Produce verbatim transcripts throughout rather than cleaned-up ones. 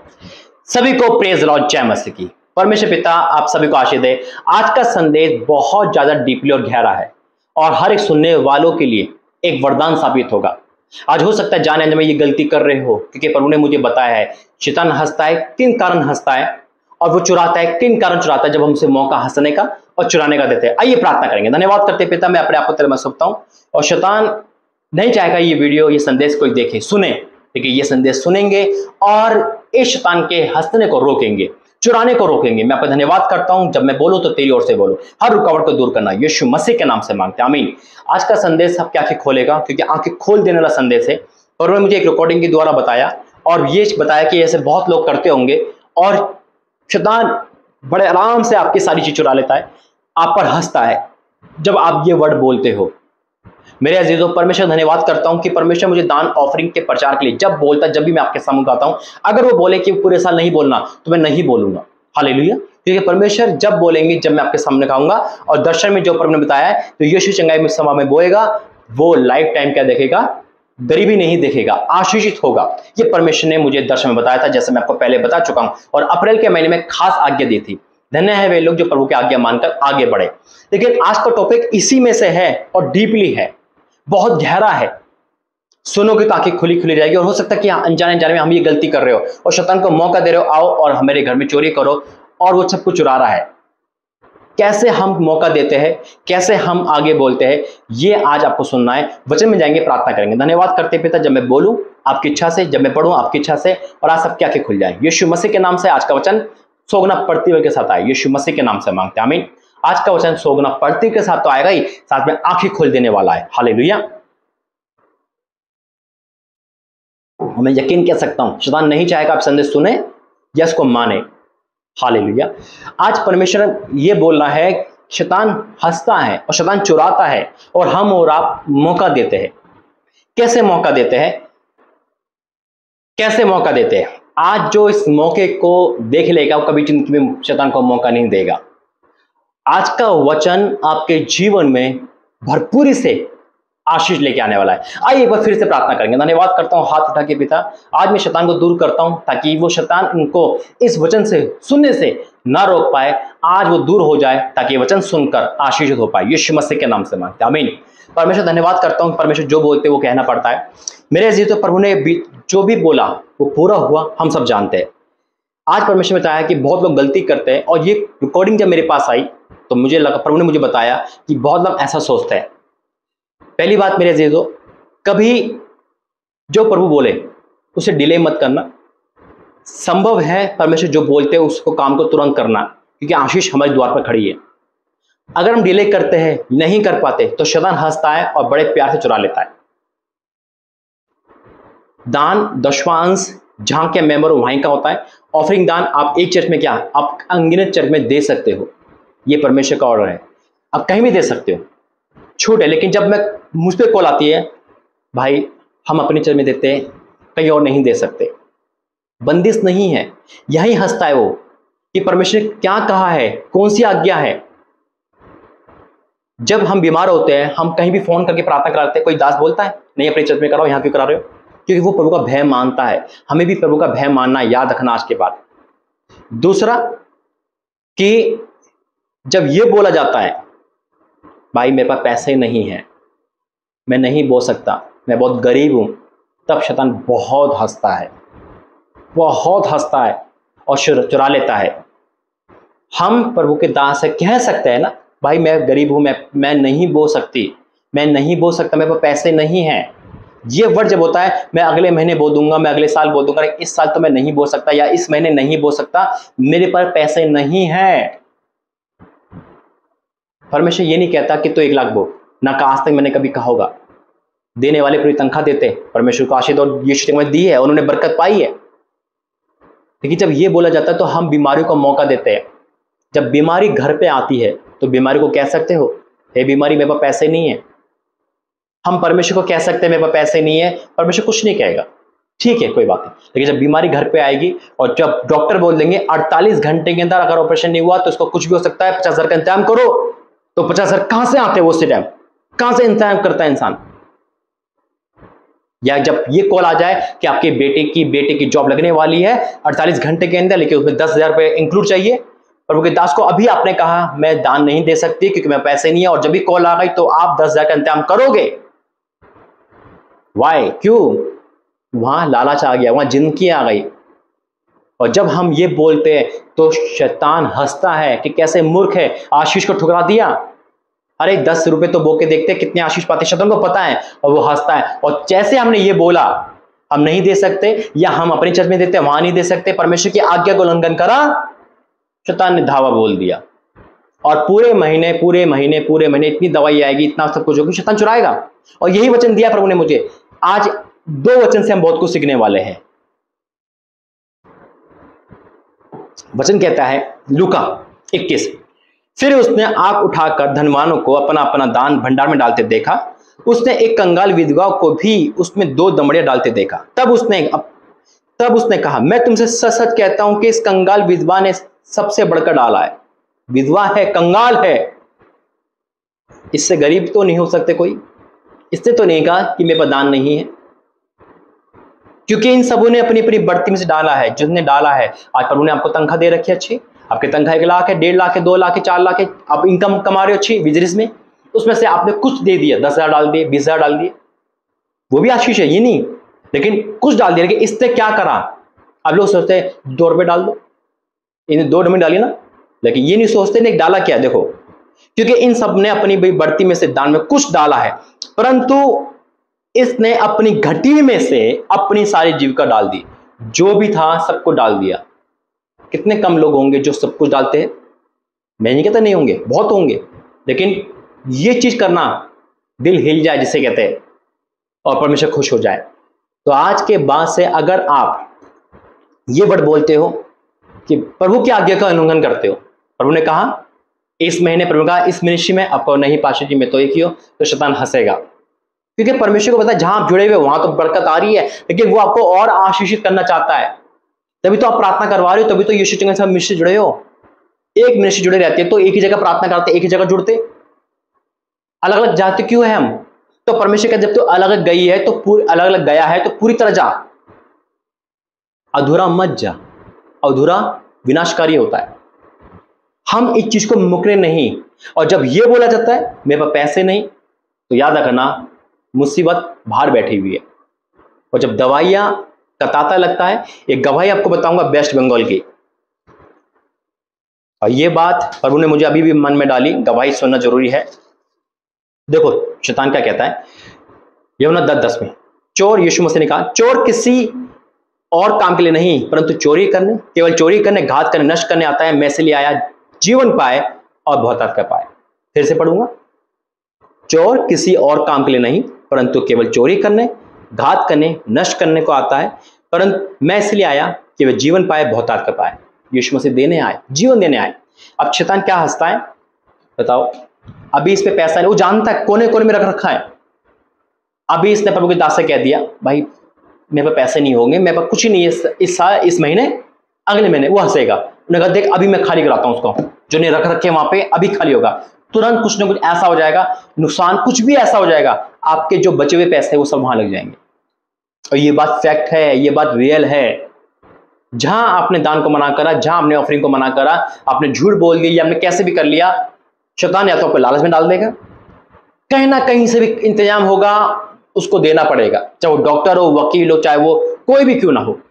सभी को praise Lord, जय मसीह की। परमेश्वर पिता आप सभी को आशीष दे। आज का संदेश बहुत ज्यादा डीपली और गहरा है और हर एक सुनने वालों के लिए एक वरदान साबित होगा। आज हो सकता है जाने अनजाने में ये गलती कर रहे हो, क्योंकि प्रभु ने मुझे बताया है शैतान हंसता है, किन कारण हंसता है और वो चुराता है, किन कारण चुराता है, जब हमसे मौका हंसने का और चुराने का देते हैं। आइए प्रार्थना करेंगे। धन्यवाद करते पिता, मैं अपने आप को तेरे में सौंपता हूं और शैतान नहीं चाहेगा ये वीडियो, ये संदेश कोई देखे सुने, लेकिन ये संदेश सुनेंगे और इस शैतान के हंसने को रोकेंगे, चुराने को रोकेंगे। मैं आपका धन्यवाद करता हूं, जब मैं बोलूं तो तेरी ओर से बोलूं, हर रुकावट को दूर करना यीशु मसीह के नाम से मांगते हैं, आमीन। आज का संदेश आपकी आंखें खोलेगा, क्योंकि आंखें खोल देने वाला संदेश है। और उन्होंने मुझे एक रिकॉर्डिंग के द्वारा बताया और ये बताया कि ऐसे बहुत लोग करते होंगे और शैतान बड़े आराम से आपकी सारी चीज चुरा लेता है, आप पर हंसता है जब आप ये वर्ड बोलते हो। मेरे अजीजों, परमेश्वर धन्यवाद करता हूं कि परमेश्वर मुझे दान ऑफरिंग के प्रचार के लिए जब बोलता, जब भी मैं आपके सामने आता हूं, अगर वो बोले कि पूरे साल नहीं बोलना तो मैं नहीं बोलूंगा। हालेलुया। क्योंकि परमेश्वर जब बोलेंगे, जब मैं आपके सामने खाऊंगा और दर्शन में जो परम ने बताया है, तो यीशु चंगाई में सभा में बोएगा, वो लाइफ टाइम क्या देखेगा? गरीबी नहीं देखेगा, आशीषित होगा। ये परमेश्वर ने मुझे दर्शन में बताया था, जैसे मैं आपको पहले बता चुका हूं, और अप्रैल के महीने में खास आज्ञा दी थी। धन्य है वे लोग जो प्रभु की आज्ञा मानकर आगे बढ़े। लेकिन आज का टॉपिक इसी में से है और डीपली है, बहुत गहरा है। सुनोगे तो आंखें खुली खुली जाएगी और हो सकता है कि अनजाने अनजाने में हम ये गलती कर रहे हो और शैतान को मौका दे रहे हो, आओ और हमारे घर में चोरी करो, और वो सब कुछ चुरा रहा है। कैसे हम मौका देते हैं, कैसे हम आगे बोलते हैं, ये आज आपको सुनना है। वचन में जाएंगे, प्रार्थना करेंगे। धन्यवाद करते पिता, जब मैं बोलूं आपकी इच्छा से, जब मैं पढ़ूं आपकी इच्छा से, और आज सबकी आंखें खुल जाए यीशु मसीह के नाम से। आज का वचन सोगना पड़ती के साथ आए, यीशु मसीह के नाम से मांगते हैं, आमीन। आज का वचन सोगना पड़ती के साथ तो आएगा ही, साथ में आंखें खोल देने वाला है। हालेलुया। मैं यकीन कह सकता हूं शैतान नहीं चाहेगा आप संदेश सुने या इसको माने। हालेलुया। आज परमेश्वर ये बोलना है, शैतान हंसता है और शैतान चुराता है और हम और आप मौका देते हैं। कैसे मौका देते हैं? कैसे मौका देते हैं? आज जो इस मौके को देख लेगा वो कभी जिंदगी में शैतान को मौका नहीं देगा। आज का वचन आपके जीवन में भरपूरी से आशीष लेके आने वाला है। आइए एक बार फिर से प्रार्थना करेंगे। धन्यवाद करता हूं हाथ उठा के पिता, आज मैं शैतान को दूर करता हूं ताकि वो शैतान इनको इस वचन से सुनने से ना रोक पाए। आज वो दूर हो जाए ताकि वचन सुनकर आशीषित हो पाए। यीशु मसीह के नाम से मांगते हैं, आमीन। परमेश्वर धन्यवाद करता हूं, परमेश्वर जो बोलते वो कहना पड़ता है। मेरे अजीज, तो प्रभु ने जो भी बोला वो पूरा हुआ, हम सब जानते हैं। आज परमेश्वर ने बताया कि बहुत लोग गलती करते हैं, और ये रिकॉर्डिंग जब मेरे पास आई तो मुझे लगा, प्रभु ने मुझे बताया कि बहुत लोग ऐसा सोचते हैं। पहली बात मेरे अजीजों, कभी जो प्रभु बोले उसे डिले मत करना। संभव है परमेश्वर जो बोलते हैं उसको काम को तुरंत करना, क्योंकि आशीष हमारे द्वार पर खड़ी है। अगर हम डिले करते हैं, नहीं कर पाते, तो शैतान हंसता है और बड़े प्यार से चुरा लेता है। दान दशवांश जहां के मेंबर वहीं का होता है। ऑफरिंग दान आप एक चर्च में क्या, आप अनगिनत चर्च में दे सकते हो, ये परमेश्वर का ऑर्डर है। आप कहीं भी दे सकते हो, छूट है। लेकिन जब मैं मुझ पे कॉल आती है, भाई हम अपनी चर्च में देते हैं, कहीं और नहीं दे सकते, बंदिश नहीं है। यही हंसता है वो कि परमेश्वर ने क्या कहा है, कौन सी आज्ञा है। जब हम बीमार होते हैं, हम कहीं भी फोन करके प्रार्थना कराते हैं, कोई दास बोलता है नहीं अपनी चर्च में कराओ, यहाँ क्यों करा रहे हो? क्योंकि वो प्रभु का भय मानता है। हमें भी प्रभु का भय मानना याद रखना आज के बाद। दूसरा कि जब ये बोला जाता है, भाई मेरे पास पैसे नहीं है, मैं नहीं बोल सकता, मैं बहुत गरीब हूं, तब शैतान बहुत हंसता है, बहुत हंसता है और चुरा लेता है। हम प्रभु के दास से कह सकते हैं ना, भाई मैं गरीब हूं, मैं मैं नहीं बोल सकती, मैं नहीं बोल सकता, मेरे पास पैसे नहीं हैं। ये वर्ड जब होता है, मैं अगले महीने बोल दूंगा, मैं अगले साल बोल दूंगा, इस साल तो मैं नहीं बोल सकता, या इस महीने नहीं बोल सकता, मेरे पास पैसे नहीं हैं। परमेश्वर ये नहीं कहता कि तो एक लाख बोल, ना का आज तक मैंने कभी कहा होगा। देने वाले पूरी तनख्वाह देते, परमेश्वर को आशीष और यीशु ने दी है, उन्होंने बरकत पाई है। लेकिन जब ये बोला जाता है तो हम बीमारियों को मौका देते हैं। जब बीमारी घर पे आती है तो बीमारी को कह सकते हो, हे बीमारी मेरे पास पैसे नहीं है। हम परमेश्वर को कह सकते हैं मेरे पास पैसे नहीं है, परमेश्वर कुछ नहीं कहेगा, ठीक है कोई बात नहीं। लेकिन जब बीमारी घर पे आएगी और जब डॉक्टर बोल देंगे अड़तालीस घंटे के अंदर अगर ऑपरेशन नहीं हुआ तो इसको कुछ भी हो सकता है, पचास हजार का इंतजाम करो, तो पचास हजार कहां से आते हैं? वो उसी टाइम कहां से इंतजाम करता है इंसान? या जब ये कॉल आ जाए कि आपके बेटे की बेटे की जॉब लगने वाली है अड़तालीस घंटे के अंदर, लेकिन उसमें दस हजार रुपये इंक्लूड चाहिए, प्रभु के दास को अभी आपने कहा मैं दान नहीं दे सकती क्योंकि मैं पैसे नहीं है, और जब भी कॉल आ गई तो आप दस हजार का इंतजाम करोगे। वाई? क्यों? वहां लालच आ गया, वहां जिंदगी आ गई। और जब हम ये बोलते हैं तो शैतान हंसता है कि कैसे मूर्ख है, आशीष को ठुकरा दिया। अरे दस रुपए तो बोके देखते कितने आशीष पाते, शैतान को पता है, और वो हंसता है। और जैसे हमने ये बोला हम नहीं दे सकते, या हम अपने चर्च में देते वहां नहीं दे सकते, परमेश्वर की आज्ञा को उल्लंघन करा, शैतान ने धावा बोल दिया। और पूरे महीने पूरे महीने पूरे महीने इतनी दवाई आएगी, इतना सब कुछ होगी, शैतान चुराएगा। और यही वचन दिया प्रभु ने मुझे। आज दो वचन से हम बहुत कुछ सीखने वाले हैं। वचन कहता है लूका इक्कीस, फिर उसने आंख उठाकर धनवानों को अपना अपना दान भंडार में डालते देखा। उसने एक कंगाल विधवा को भी उसमें दो दमड़ियां डालते देखा। तब उसने तब उसने कहा, मैं तुमसे सच सच कहता हूं कि इस कंगाल विधवा ने सबसे बढ़कर डाला है। विधवा है, कंगाल है, इससे गरीब तो नहीं हो सकते कोई। इसने तो नहीं कहा कि मेरे पास दान नहीं है, क्योंकि इन सबों ने अपनी अपनी बढ़ती में से डाला है। जिसने डाला है, आज प्रभु ने आपको तनख्वाह दे रखी है अच्छी, आपकी तनख्वाह एक लाख है, डेढ़ लाख है, दो लाख है, चार लाख है, आप इनकम कमा रहे हो अच्छी बिजनेस में, उसमें से आपने कुछ दे दिया, दस हजार डाल दिए, बीस हजार डाल दिए, वो भी आशीष है, ये नहीं, लेकिन कुछ डाल दिया। लेकिन इससे क्या करा? अब लोग सोचते हैं दो रुपये डाल दो, इन्हें दो रुपये डालिए ना, लेकिन ये नहीं सोचते नहीं डाला क्या। देखो, क्योंकि इन सब ने अपनी बढ़ती में से दान में कुछ डाला है, परंतु इसने अपनी घटी में से अपनी सारी जीविका डाल दी। जो भी था सबको डाल दिया। कितने कम लोग होंगे जो सब कुछ डालते हैं? मैं नहीं कहता नहीं होंगे, बहुत होंगे, लेकिन ये चीज करना, दिल हिल जाए जिसे कहते हैं, और परमेश्वर खुश हो जाए। तो आज के बाद से अगर आप ये वर्ड बोलते हो कि प्रभु की आज्ञा का उल्लंघन करते हो, प्रभु ने कहा इस महीने, प्रभु का इस मिनिस्ट्री में आपको नहीं पाशा जी में तो एक ही हो, तो शैतान हंसेगा, क्योंकि परमेश्वर को पता है जहां आप जुड़े हुए वहां तो बरकत आ रही है, लेकिन वो आपको और आशीषित करना चाहता है। तभी तो आप प्रार्थना करवा रहे हो, तभी तो यीशु के साथ मिनिस्ट्री जुड़े हो। एक मिनिस्ट्री जुड़े रहते हैं तो एक ही जगह प्रार्थना करते, एक ही जगह जुड़ते, अलग अलग जाते क्यों है हम? तो परमेश्वर का जब तो अलग अलग गई है तो पूरी अलग अलग गया है तो पूरी तरह जा, अधूरा मत जा। अधूरा विनाशकारी होता है। हम इस चीज को मुकरे नहीं। और जब ये बोला जाता है मेरे पास पैसे नहीं, तो याद रखना मुसीबत बाहर बैठी हुई है। और जब दवाइयां का तांता लगता है, एक गवाही आपको बताऊंगा वेस्ट बंगाल की, और ये बात प्रभु ने मुझे अभी भी मन में डाली, गवाही सुनना जरूरी है। देखो शैतान क्या कहता है, यूहन्ना दस दस में, चोर, यीशु मसीह ने कहा चोर किसी और काम के लिए नहीं परंतु चोरी करने, केवल चोरी करने, घात करने, नष्ट करने आता है। मैं इसलिए आया जीवन पाए और बहुतायत कर पाए। फिर से पढ़ूंगा, चोर किसी और काम के लिए नहीं परंतु केवल चोरी करने, घात करने, नष्ट करने को आता है, परंतु मैं इसलिए आया कि वे जीवन पाए, बहुतायत कर पाए। यीशु मसीह देने आए, जीवन देने आए। अब शैतान क्या हंसता है बताओ? अभी इस पे पैसा नहीं, वो जानता है कोने कोने में रख रखा है। अभी इसने प्रभु के दास से कह दिया भाई मेरे पास पैसे नहीं होंगे, मेरे पास कुछ ही नहीं है इस, इस साल, इस महीने, अगले महीने। वो हंसेगा, उन्होंने कहा देख अभी मैं खाली कराता हूं उसको, जो नहीं रख रखे वहां पे अभी खाली होगा। तुरंत कुछ ना कुछ ऐसा हो जाएगा, नुकसान कुछ भी ऐसा हो जाएगा, आपके जो बचे हुए पैसे वो सब वहां लग जाएंगे। और ये बात फैक्ट है, ये बात रियल है। जहां आपने दान को मना करा, जहां आपने ऑफरिंग को मना करा, आपने झूठ बोल दिया या आपने कैसे भी कर लिया, शैतान या तो आपको लालच में डाल देगा, कहीं ना कहीं से भी इंतजाम होगा, उसको देना पड़ेगा, चाहे वो डॉक्टर हो, वकील हो, चाहे वो कोई भी क्यों ना हो।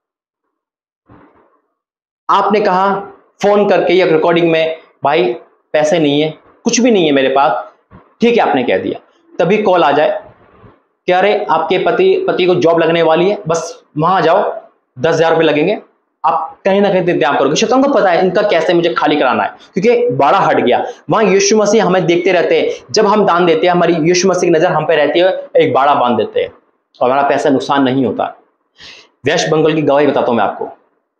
आपने कहा फोन करके या रिकॉर्डिंग में भाई पैसे नहीं है, कुछ भी नहीं है मेरे पास, ठीक है आपने कह दिया, तभी कॉल आ जाए कि अरे आपके पति पति को जॉब लगने वाली है, बस वहां जाओ, दस हजार रुपये लगेंगे, आप कहीं ना कहीं इंतजाम करोगे। शैतान को पता है इनका कैसे मुझे खाली कराना है, क्योंकि बड़ा हट गया। वहां यीशु मसीह हमें देखते रहते हैं, जब हम दान देते हैं हमारी यीशु मसीह की नजर हम पे रहती है, एक बाड़ा बांध देते हैं और हमारा पैसा नुकसान नहीं होता। वेस्ट बंगाल की गवाही बताता हूं मैं आपको,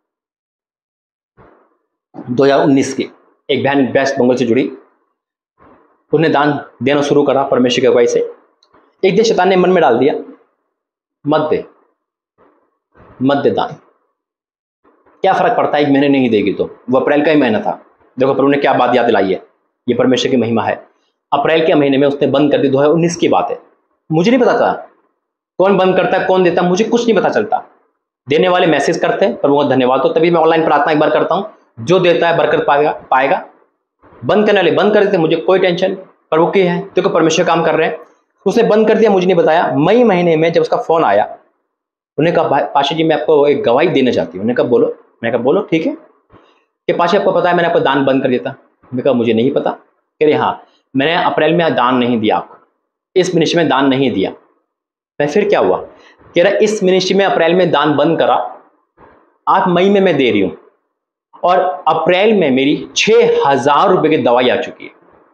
दो हजार उन्नीस की एक बहन वेस्ट बंगाल से जुड़ी, उन्हें दान देना शुरू करा परमेश्वर की गवाही से। एक दिन शैतान ने मन में डाल दिया मत दे, मत दे दान, क्या फर्क पड़ता है एक महीने नहीं देगी तो, वो अप्रैल का ही महीना था। देखो प्रभु ने क्या बात याद दिलाई है, ये परमेश्वर की महिमा है। अप्रैल के महीने में उसने बंद कर दी, दो हजार उन्नीस की बात है, मुझे नहीं पता था, कौन बंद करता है, कौन देता है, मुझे कुछ नहीं पता चलता। देने वाले मैसेज करते हैं, प्रभु का धन्यवाद हो, तभी मैं ऑनलाइन प्रार्थना एक बार करता हूँ। जो देता है बरकत पाएगा पाएगा बंद करने वाले बंद कर देते, मुझे कोई टेंशन, प्रभु की है, देखो परमेश्वर काम कर रहे हैं। उसने बंद कर दिया, मुझे नहीं बताया। मई महीने में जब उसका फोन आया, उन्होंने कहा पाशा जी मैं आपको एक गवाही देना चाहती हूँ। उन्होंने कहा बोलो। मैंने कहा बोलो ठीक है। कि पाशा आपको पता है मैंने आपको दान बंद कर दिया था। मैंने कहा मुझे नहीं पता। कह रहे हाँ, मैंने अप्रैल में दान नहीं दिया आपको, इस मिनिस्ट्री में दान नहीं दिया। मैं फिर क्या हुआ? कह रहा इस मिनिस्ट्री में अप्रैल में दान बंद करा, आज मई में मैं दे रही हूँ, और अप्रैल में मेरी छह हजार रुपए की दवाई आ चुकी है।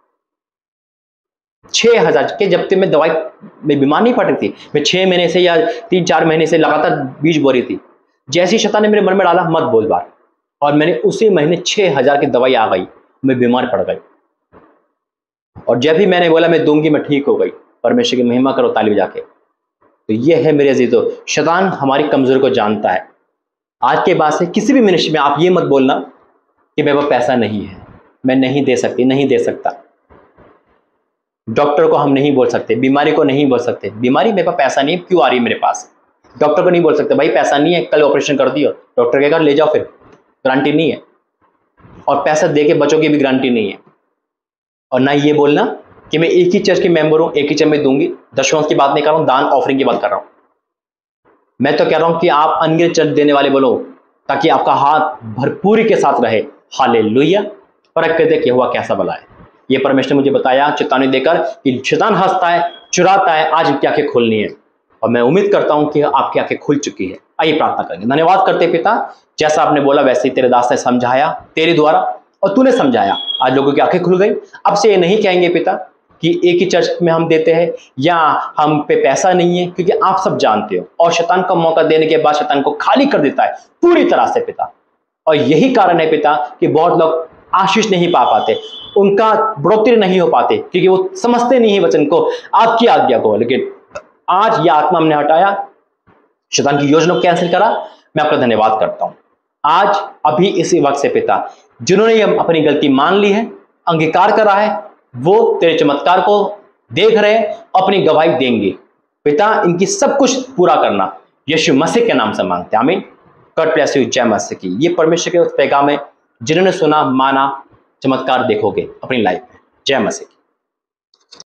छह हजार के जब तक मैं दवाई मैं बीमार नहीं पड़ रही थी, मैं छह महीने से या तीन चार महीने से लगातार बीज बो रही थी। जैसी शैतान ने मेरे मन में डाला मत बोल बार, और मैंने उसी महीने छह हजार की दवाई आ गई, मैं बीमार पड़ गई। और जब भी मैंने बोला मैं दूंगी, मैं ठीक हो गई। परमेश्वर की महिमा करो ताली जाके। तो ये है मेरे अजीजों, शैतान हमारी कमजोरी को जानता है। आज के बाद से किसी भी मिनिस्ट्री में आप ये मत बोलना कि मेरे पास पैसा नहीं है, मैं नहीं दे सकती, नहीं दे सकता। डॉक्टर को हम नहीं बोल सकते, बीमारी को नहीं बोल सकते बीमारी मेरे पास पैसा नहीं है, क्यों आ रही है मेरे पास। डॉक्टर को नहीं बोल सकते भाई पैसा नहीं है, कल ऑपरेशन कर दियो। डॉक्टर के घर ले जाओ, फिर गारंटी नहीं है। और पैसा दे के बच्चों की भी गारंटी नहीं है। और ना ये बोलना कि मैं एक ही चर्च के मेंबर हूं, एक ही चर्च में दूंगी। दशवंश की बात नहीं कर रहा हूं, दान ऑफरिंग की बात कर रहा हूं। मैं तो कह रहा हूं कि आप अनगिनत चर्च देने वाले बोलो, ताकि आपका हाथ भरपूरी के साथ रहे। हालेलुया। परख के देख हुआ कैसा भला है। ये परमेश्वर ने मुझे बताया चेतावनी देकर कि शैतान हंसता है, चुराता है, आज इनकी आंखें खोलनी है। और मैं उम्मीद करता हूं कि आपकी आंखें खुल चुकी है। आइए प्रार्थना करेंगे। धन्यवाद करते पिता, जैसा आपने बोला वैसे ही तेरे दास ने समझाया तेरे द्वारा, और तूने समझाया, आज लोगों की आंखें खुल गई। अब से ये नहीं कहेंगे पिता कि एक ही चर्च में हम देते हैं या हम पे पैसा नहीं है, क्योंकि आप सब जानते हो। और शैतान को मौका देने के बाद शैतान को खाली कर देता है पूरी तरह से पिता। और यही कारण है पिता कि बहुत लोग आशीष नहीं पा पाते, उनका बढ़ोतरी नहीं हो पाते, क्योंकि वो समझते नहीं है वचन को, आपकी आज्ञा को। लेकिन आज यह आत्मा हमने हटाया, शैतान की योजना को कैंसिल करा। मैं आपका धन्यवाद करता हूं। आज अभी इसी वक्त से पिता, जिन्होंने अपनी गलती मान ली है, अंगीकार करा है, वो तेरे चमत्कार को देख रहे हैं, अपनी गवाही देंगे पिता। इनकी सब कुछ पूरा करना यीशु मसीह के नाम से मांगते हैं, आमीन। God bless you. जय मसीह की। ये परमेश्वर के उस पैगाम है, जिन्होंने सुना, माना, चमत्कार देखोगे अपनी लाइफ में। जय मसीह की।